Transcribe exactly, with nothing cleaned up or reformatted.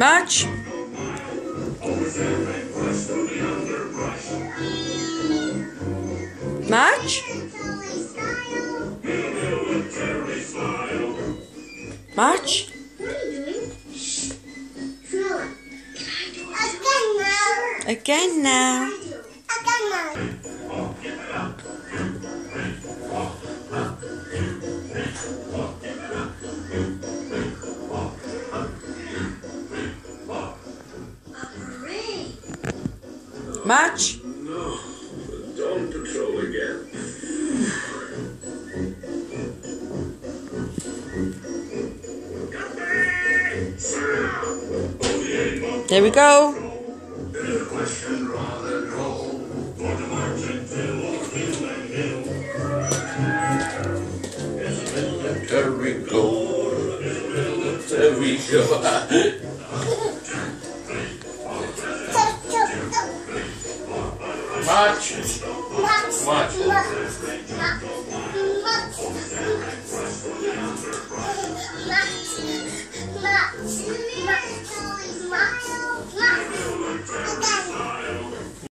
March. March. March. Again now. Again now. March. No, Dawn Patrol again. There we go. There we go. There we go. March. March. March. March.